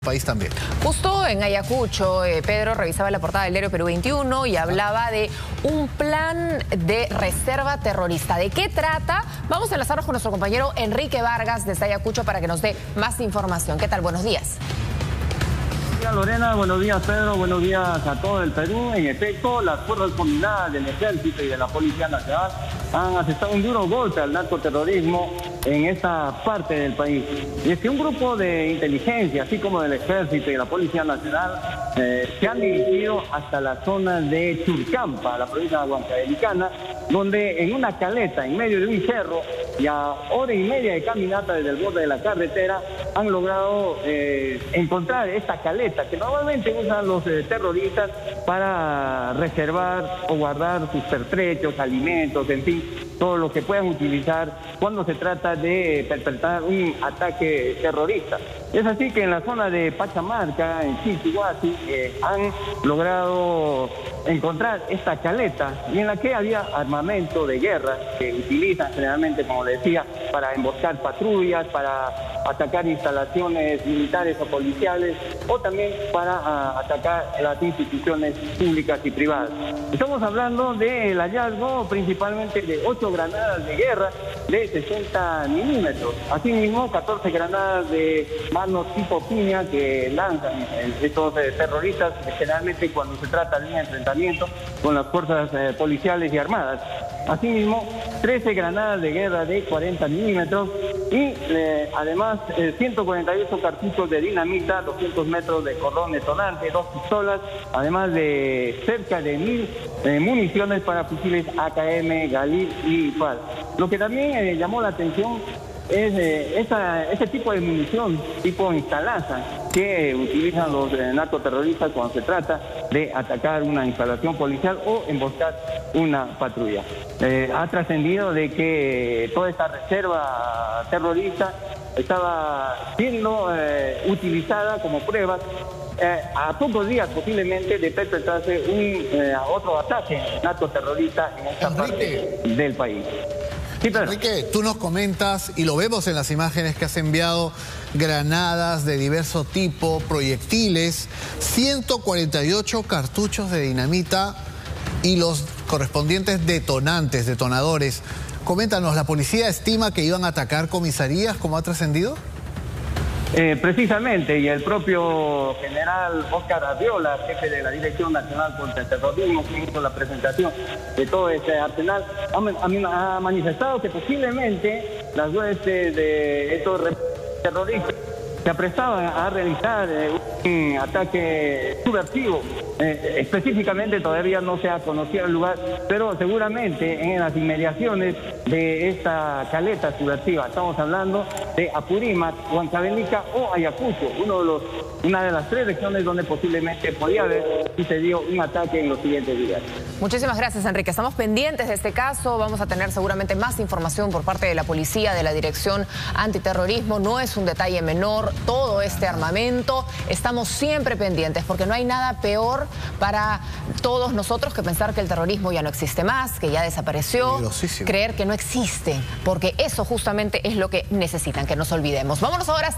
país también. Justo en Ayacucho, Pedro revisaba la portada del diario Perú 21 y hablaba de un plan de reserva terrorista. ¿De qué trata? Vamos a enlazarnos con nuestro compañero Enrique Vargas desde Ayacucho para que nos dé más información. ¿Qué tal? Buenos días. Buenos días, Lorena, buenos días, Pedro, buenos días a todo el Perú. En efecto, las fuerzas combinadas del Ejército y de la Policía Nacional han asestado un duro golpe al narcoterrorismo en esta parte del país. Y es que un grupo de inteligencia, así como del Ejército y de la Policía Nacional, se han dirigido hasta la zona de Churcampa, la provincia de Huancavelica, donde en una caleta, en medio de un cerro, y a hora y media de caminata desde el borde de la carretera, han logrado encontrar esta caleta que normalmente usan los terroristas para reservar o guardar sus pertrechos, alimentos, en fin, todo lo que puedan utilizar cuando se trata de perpetrar un ataque terrorista. Es así que en la zona de Pachamarca, en Chichihuasi, han logrado encontrar esta caleta y en la que había armamento de guerra que utilizan generalmente, como le decía, para emboscar patrullas, para atacar instalaciones militares o policiales o también para atacar las instituciones públicas y privadas. Estamos hablando del hallazgo principalmente de 8 granadas de guerra de 60 milímetros. Asimismo, 14 granadas de mano tipo piña que lanzan estos terroristas generalmente cuando se trata de un enfrentamiento con las fuerzas policiales y armadas. Asimismo, 13 granadas de guerra de 40 milímetros y además 148 cartuchos de dinamita, 200 metros de cordón detonante, 2 pistolas, además de cerca de 1000 municiones para fusiles AKM, Galil y FAL. Lo que también llamó la atención es ese tipo de munición, tipo instalaza, que utilizan los narcoterroristas cuando se trata de atacar una instalación policial o emboscar una patrulla. Ha trascendido de que toda esta reserva terrorista estaba siendo utilizada como prueba a pocos días posiblemente de perpetrarse otro ataque narcoterrorista en esta parte del país. Sí, Enrique, tú nos comentas, y lo vemos en las imágenes que has enviado, granadas de diverso tipo, proyectiles, 148 cartuchos de dinamita y los correspondientes detonadores. Coméntanos, ¿la policía estima que iban a atacar comisarías, como ha trascendido? Precisamente, y el propio general Óscar Arriola, jefe de la Dirección Nacional contra el Terrorismo, que hizo la presentación de todo este arsenal, ha manifestado que posiblemente las huestes de estos terroristas se aprestaban a realizar un ataque subversivo. Específicamente todavía no se ha conocido el lugar, pero seguramente en las inmediaciones de esta caleta subversiva. Estamos hablando de Apurímac, Huancavelica o Ayacucho, una de las 3 regiones donde posiblemente podía haber sucedido un ataque en los siguientes días. Muchísimas gracias, Enrique. Estamos pendientes de este caso. Vamos a tener seguramente más información por parte de la policía, de la Dirección Antiterrorismo. No es un detalle menor todo este armamento. Estamos siempre pendientes porque no hay nada peor para todos nosotros que pensar que el terrorismo ya no existe más, que ya desapareció, creer que no existe, porque eso justamente es lo que necesitan, que nos olvidemos. Vámonos ahora.